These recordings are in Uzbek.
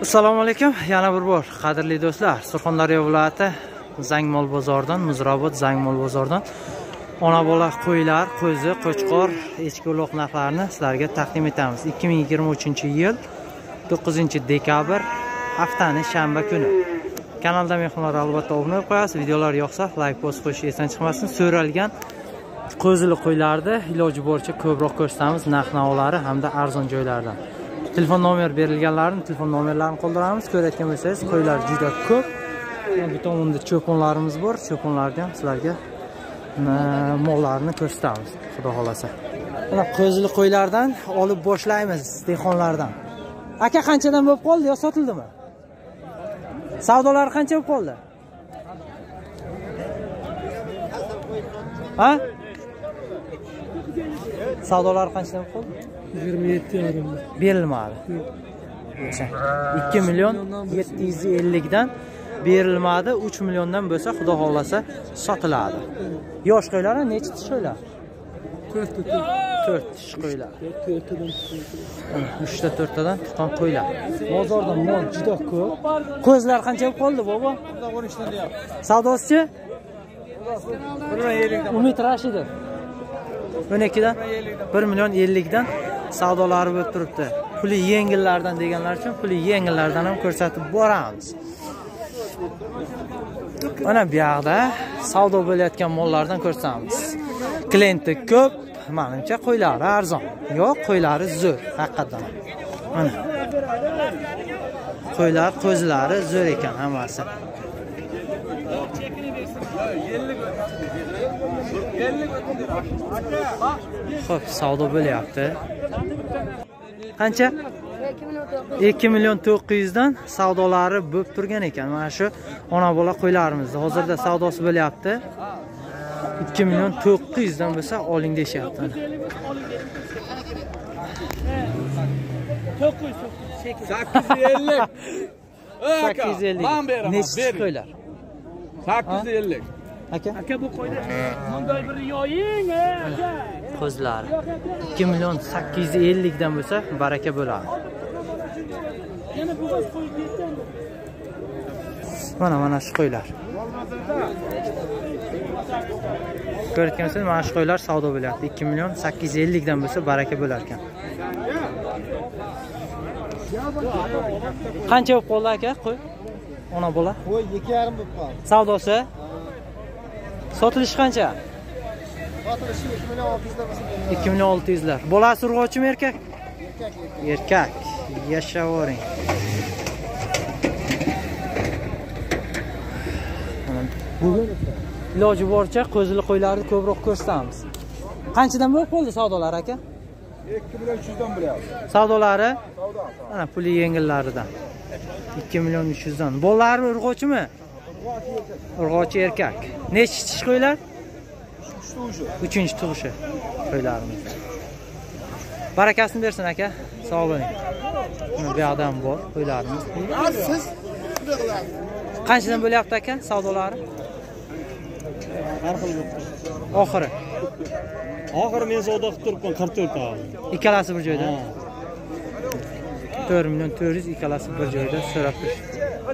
Assalomu alaykum. Yana bir bor qadrli do'stlar, Surxondaryo viloyati Zangmol bozoridan, Muzrobod Zangmol bozoridan ona bola qo'ylar, qo'zi, qo'chqor, echki uloq narxlarini sizlarga taqdim etamiz. 2023-yil 9-dekabr haftaning shanba kuni. Kanalda mehmonlar albatta obuna bo'lib qo'yasiz. Videolar yoqsa like post qo'yish esdan chiqmasin. So'ralgan qo'zili qo'ylarni iloji boricha ko'proq ko'rsatamiz, narx-navolari hamda arzon joylardan. Telefon nomer berilganlarni telefon nomerlarini qoldiramiz. Ko'rayotgan bo'lsangiz, qo'ylar juda ko'p. Bu tomonda cho'ponlarimiz bor. Cho'ponlarni ham sizlarga mollarni ko'rsatamiz, xudo xolasa. Mana qo'zili qo'ylardan olib boshlaymiz, dehqonlardan. Aka qanchadan bo'lib qoldi yo sotildimi? Savdolar qancha bo'lib qoldi? Ha? Savdolar qanchadan bo'lib qoldi? 27,5 berilmadi. 2 million 750 dan berilmadi. 3 milliondan bo'lsa, xudo xolasa sotiladi. Yosh qo'ylar necha tish qo'ylar? 4 tish qo'ylar. 3 ta 4 tadan tuqqan qo'ylar. Bozorda mol juda ko'p. Qo'zlar qancha bo'lib qoldi, bobo? 13 dan deyapti. Savdosi? Umid Rashidov 12 dan 1 million 50 dan savdolari bo'lib turibdi. Puli yengillardan deganlar uchun puli yengillardan ham ko'rsatib boramiz. Mana bu yoqda savdo bo'layotgan mollardan ko'rsatamiz. Klienti ko'p, menimcha qo'ylari arzon. Yo'q, qo'ylari zo'r, haqiqatan. Mana. Qo'ylar, qo'zilari zo'r ekan hammasi. Xo'p, savdo bo'lyapti. Qancha? 2 million 900 dan savdolari bo'lib turgan ekan. Mana shu ona bola qo'ylarimizda hozirda savdosi bo'lyapti. 2 million 900 dan bo'lsa oling deyapti. 850. 850. Nechta qo'ylar? 850. Aka bu qo'yni bunday bir yoying, aka. Qo'zlari 2 million 850 dan bo'lsa baraka bo'ladi. Yana bu qo'z qo'yib ketgan. Mana shu qo'ylar. Ko'rayotgansiz, mana shu qo'ylar savdo bo'lyapti. 2 million 850 dan bo'lsa baraka bo'lar ekan. Qancha bo'lib qoldi aka qo'y? Ona bola? Qo'y 2,5 bo'lib qoldi. Savdosi? Sotilishi qancha? Sotilishi 2 million 600 dan bo'lsa. 2 million 600 lar. Bolasi urg'ochimi erkak? Erkak. Erkak. Yashavoring. Bugun iloji boricha qo'zili qo'ylarni ko'proq ko'rsatamiz. Qanchadan bo'lib qoldi savdolar aka? 2 million 300 dan bo'lyapti. Savdolari? Mana puli yengillaridan. 2 million 300 dan. Bolalari urg'ochimi? Urg'ochi erkak. Necha tish qo'ylar? 3-chi tug'ishi qo'ylarimiz. Barakasini bersin aka. Sog' bo'ling. Bu yoqda ham bor qo'ylarimiz. Siz Qanchadan bo'lyapti aka savdolari? har xil. Oxiri. Oxiri men savdo qilib turibman 44 ta. Ikkalasi bir joyda. 4 million 400 ikkalasi bir joyda so'rab turishdi.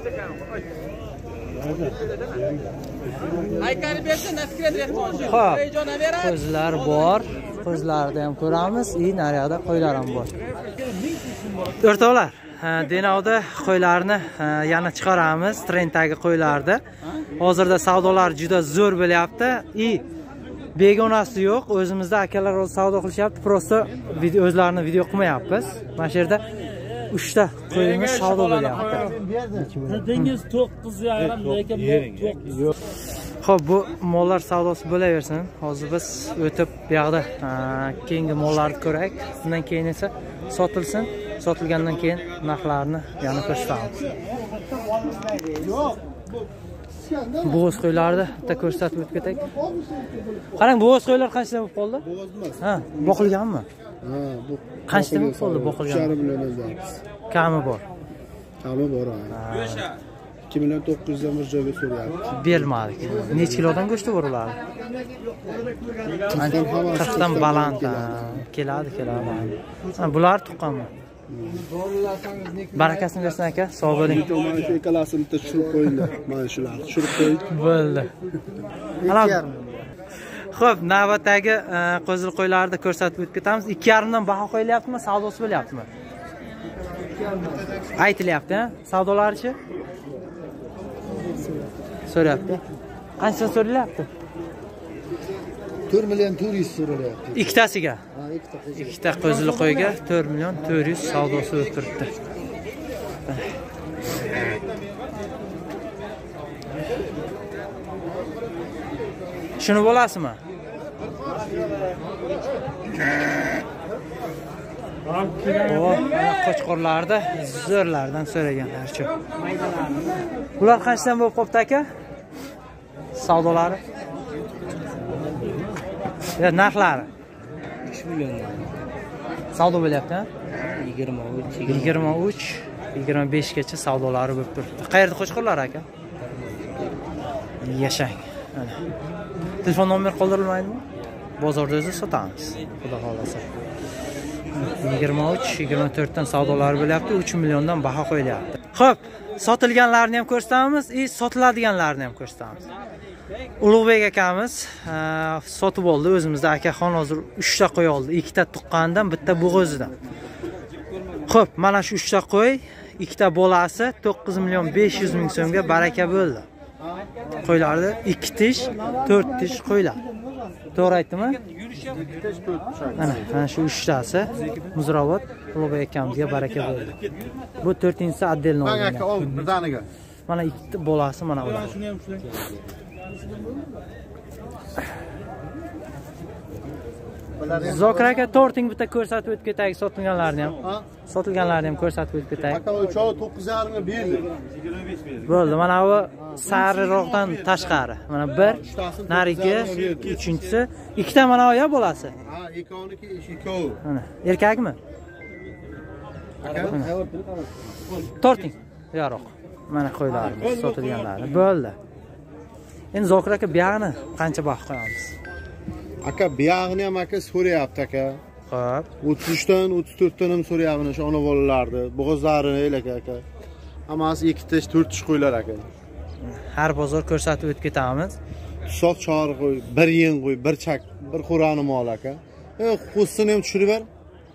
Aytib bersin, nasib etsin. Xo'p, qo'zlar bor. Qo'zlarni ham ko'ramiz. Naryoqda qo'ylar ham bor. O'rtoqlar, Denovda qo'ylarni yana chiqaramiz, trenddagi qo'ylarni. Hozirda savdolar juda zo'r bo'lyapti. Begonasi yo'q, o'zimizda akalar o'z savdo qilishyapti. Prosta o'zlarini video qilmayapmiz. Mana shu yerda 3 ta qo'yimiz savdo bo'lyapti. Dengiz 9,5 lekin 9. Xo'p, bu mollar savdosi bo'laversin. Hozir biz o'tib bu yoqda keyingi mollarni ko'raylik. Undan keyin esa sotilsin. Sotilgandan keyin narxlarini yana ko'rsatamiz. Bo'g'iz qo'ylarni bitta ko'rsatib o'tib ketaylik. Qarang, bo'g'iz qo'ylar qanchadan bo'lib qoldi? Bo'g'iz emas. Ha, boqilganmi? Ha, bu Qanchadan bo'lib qoldi boqilgan? 3,5 million o'zamiz. Kami bor. Kami bor. 2 million 900 dan bir joyga so'rayapti. Bermadik. Necha kilodan go'shti bor ular? 40 dan baland keladi. Bular tuqqanmi? Barakasini bersin aka. Sog' bo'ling. Mana shu ikkalasini bitta tushirib qo'yinglar. Mana shularni tushirib qo'ying. Bo'ldi. Xo'p, navbatdagi qo'zil qo'ylarni ko'rsatib o'tib ketamiz. 2,5 dan baho qo'yilyaptimi, savdosi bo'lyaptimi? Aytilyapti, ha? Savdolarichi? So'rayapti. Qanchadan so'ralyapti? 4 million 400 so'ralyapti. Ikkitasiga. Ha, ikkita. Ikkita qo'zil qo'yga 4 million 400 savdosi bo'lib turibdi. Shuni bo'lasizmi? Qo'chqorlarda zo'rlardan so'raganlar-chi. Bular qanchadan bo'lib qopti aka? Savdolari? Ya narxlari? 3 million. Savdo bo'lyapti, ha? 23, 25 gacha savdolari bo'lib turibdi. Qayerda qo'chqorlar aka? Yashang. Mana. Telefon nomer qoldirilmaydimi? Bozorda o'zi sotamiz. Xudo xolasa. 23-24 dan savdolari bo'lyapti, 3 milliondan baho qo'yilyapti. Xo'p, sotilganlarni ham ko'rsatamiz, sotiladiganlarni ham ko'rsatamiz. Ulug'bek akamiz sotib oldi. O'zimizda akaxon hozir 3 ta qo'y oldi. 2 ta tuqqandan, bitta bo'g'ozidan. Xo'p, mana shu 3 ta qo'y, 2 ta bolasi 9 million 500 ming so'mga baraka bo'ldi. Qo'ylarni 2 tish, 4 tish qo'ylar. To'g'ri aytdimmi? Mana shu 3 tasi Muzrobod Ulug'bek akamizga baraka bo'ldi. Bu 4-inchisi отдельно olingan. Aka, ol birdaniga. Mana 2 ta bolasi mana ular. Zokir aka, torting bitta ko'rsatib o'tib ketaylik, sotilganlarni ham. Sotilganlarni ham ko'rsatib o'tib ketaylik. Aka, o'choq 9,5 ga berdi. Bo'ldi, mana bu sariroqdan tashqari. Mana 1, narigi, 3-inchisi, 2 ta mana oya bolasi. Ha, ikkovniki ikkovi. Mana, erkakmi? Torting. Yo'q. Mana qo'ylarimiz, sotilganlarni. Bo'ldi. Endi Zokir aka, buyog'ini qancha baho qo'yamiz? Aka, buyog'ini ham aka so'rayapti aka. Xo'p. 33 dan 34 dan ham so'rayapti o'sha ona bolalarni, bo'g'ozlarini aka. Hammasi 2 tish, 4 tish qo'ylar aka. Har bozor ko'rsatib o'tib ketamiz. Soq chori qo'y, bir yeng qo'y, bir chak, bir xo'rani mol aka. Qo'ssini ham tushirib ber.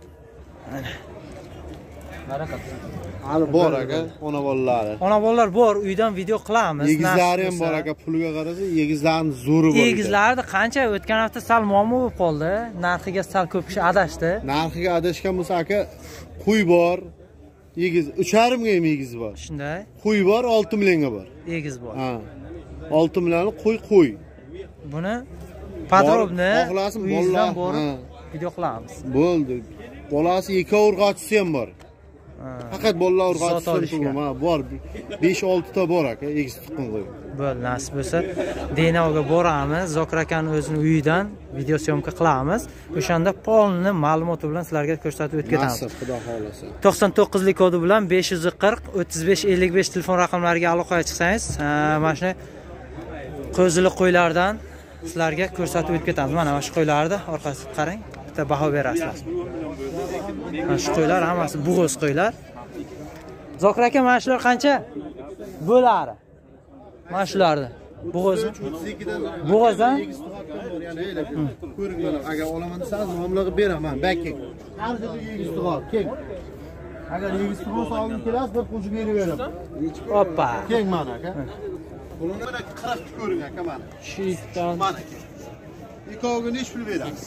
Barakat. Hali bor aka, ona bolalari. Ona bolalar bor, uydan video qilamiz. Egizlari ham bor aka, puliga qarasa, egizlarning zo'ri bor. Egizlarni qancha o'tgan hafta sal muammo bo'lib qoldi. Narxiga sal ko'p kishi adashdi. Narxiga adashgan bo'lsa aka, qo'y bor, egiz 3,5 ga ham egiz bor. Shunday. Qo'y bor 6 millionga bor. Egiz bor. Ha. 6 millionni qo'y. Buni podrobni xohlasin uyingizdan bolalar borib video qilamiz. Bo'ldi. Bolasi 2 urg'ochisi ham bor. Faqat bolalar urg'ochisi ham bor. 5-6 ta bor aka, egiz tuqqan qo'y. Bo'ldi, nasib bo'lsa Denoga boramiz. Zokir akaning o'zining uyidan video syomka qilamiz. O'shanda polni ma'lumoti bilan sizlarga ko'rsatib o'tib ketamiz. Nasib, Xudo xolasa. 99 lik kodi bilan 540 35 55 telefon raqamlariga aloqaga chiqsangiz, mana shu qo'zili qo'ylardan sizlarga ko'rsatib o'tib ketamiz. Mana shu qo'ylarni orqasiga qarang, bitta baho berasizlar. Mana shu qo'ylar hammasi bo'g'oz qo'ylar. Zokir aka, mana shular qancha bo'ladi? Mana shularni. Bo'g'ozmi? Bo'g'ozdan? Ko'ring mana, agar olaman desangiz, muomalaga beraman. Bakki. Har joyda egiz tug'oq, keng. Agar egiz tug'oq olib kelasiz, bir qo'shib beraveraman. Hoppa. Keng mana aka. Buni mana qarab ko'ring aka mana. Shu itdan Mana. Ikkoviga nech pul berasiz?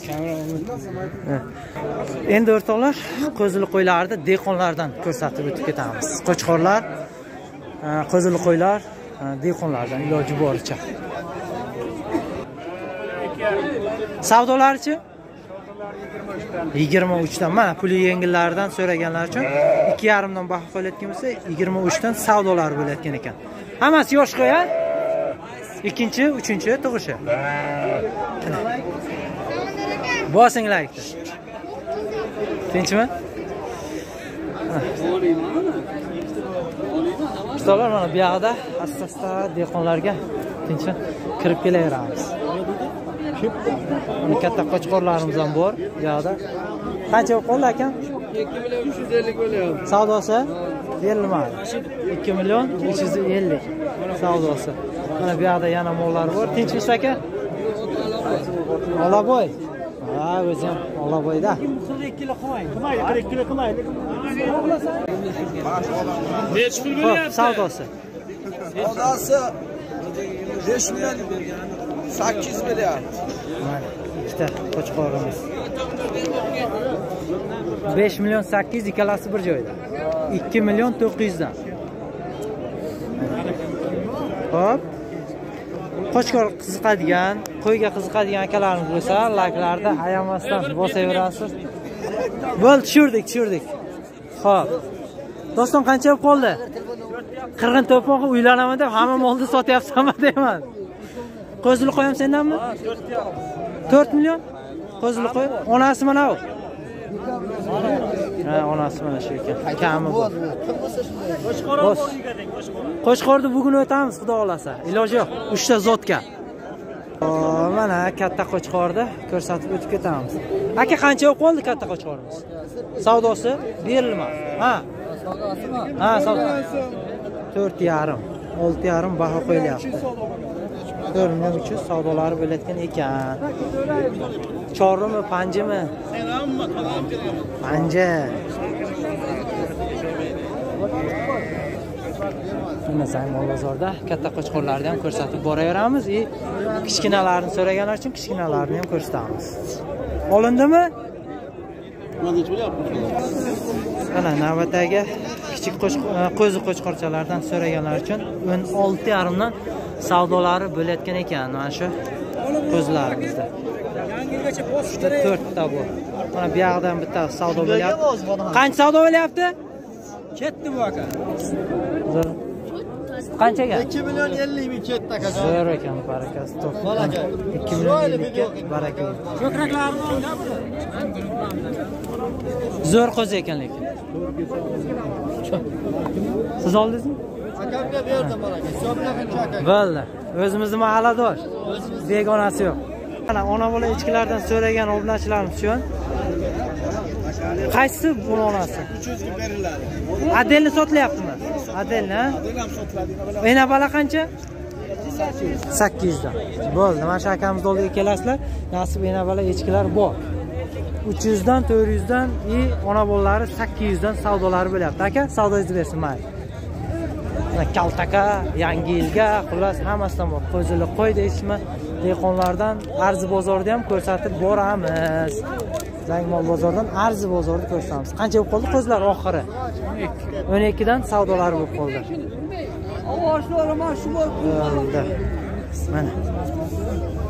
Endi o'rtoqlar, qo'zili qo'ylarni dehqonlardan ko'rsatib o'tib ketamiz. Qo'chqorlar, qo'zili qo'ylar dehqonlardan iloji boricha. Savdolarichi? 23 dan. Mana puli yengillardan so'raganlar uchun 2,5 dan baho qo'yilgan bo'lsa, 23 dan savdolar bo'layotgan ekan. Hammasi yosh qo'y, ha? Ikkinchi, uchinchi tug'ishi. Bosinglar ikkita. Tinchmi? Ustalar mana bu yoqda asta-asta dehqonlarga tinchmi kirib kelaveramiz. Katta qo'chqorlarimiz ham bor bu yoqda. Qancha bo'lib qoldi akam? 2.350 bo'lyapti. Savdosi berilmadi. 2.350 savdosi. Mana bu yerda yana mollar bor. Tinchmisiz aka? Olaboy. Ha, o'zi ham Olaboyda. 42 kilo qilmaydi. 42 kilo qilmaydi. Necha pul bo'lyapti? Savdosi. Savdosi 5 million 800 bo'lyapti. Mana ikkita qo'chqorimiz. 5 million 800 ikkalasi bir joyda. 2 million 900 dan. Hop. Qo'chqor qiziqadigan, qo'yga qiziqadigan akalarimiz bo'lsa, layklarda ayamasdan bosaverasiz. Bo'ldi, tushirdik. Xo'p. Do'stim qancha bo'lib qoldi? 40 to'pon uylanaman deb hamma molni sotyapsanmi deyman. Qo'zili qo'yam sendanmi? 4 million. Qo'zili qo'y. Onasi mana bu. Ha, onasi mana shu ekan. Kami bu. Qo'chqorni bugun o'tamiz, xudo xolasa. Iloji yo'q. 3 ta zotga. Mana katta qo'chqorni ko'rsatib o'tib ketamiz. Aka, qancha bo'lib qoldi katta qo'chqorimiz? Savdosi berilmadi. Ha. Ha, savdosi. 4,5, 6,5 baho qo'yilyapti. 4 million 300 savdolari bo'layotgan ekan. Chorrimi, panjimi? Panja. Mana Zaymol bozorda katta qo'chqorlarni ham ko'rsatib boraveramiz. Kichkinalarni so'raganlar uchun kichkinalarni ham ko'rsatamiz. Olindimi? Mana navbatdagi kichik qo'zi qo'chqorchalardan so'raganlar uchun 16,5 dan savdolari bo'layotgan ekan. Mana shu qo'zlarimizda. Yangi yilgacha bosish kerak. 4 ta bor. Mana bu yoqdan bitta savdo bo'lyapti. Qancha savdo bo'lyapti? Ketdi bu aka. Qanchaga? 2 million 50 ming ketdi aka. Zo'r ekan, barakasi to'q. 2 million 50 ga baraka. Ko'kraklarni olganmi? Zo'r qo'zi ekan lekin. Siz oldingizmi? Akamga berdim baraka. Hisoblaguncha aka. Bo'ldi. O'zimizni mahalladosh. Begonasi yo'q. Mana ona bola echkilardan so'ragan obunachilarimiz uchun qaysi buni onasi? 300 ga beriladi. Adelni sotilyaptimi? Adelni, ha? Adel ham sotiladi. Ena bala qancha? 800 dan. Bo'ldi. Mana shu akamiz oldiga kelasizlar. Nasib ena bala echkilar bor. 300 dan 400 dan ona bolalari 800 dan savdolari bo'lyapti. Aka, savdoingizni bersin, mayli. Kaltaka, yangi yilga, xullas hammasidan bor. Qo'zili qo'y deysizmi? Dehqonlardan Arzi bozorida ham ko'rsatib boramiz. Zaymol bozordan Arzi bozorida ko'rsatamiz. Qancha bo'lib qoldi qo'zlar oxiri? 12 dan savdolari bo'lib qoldi. Mana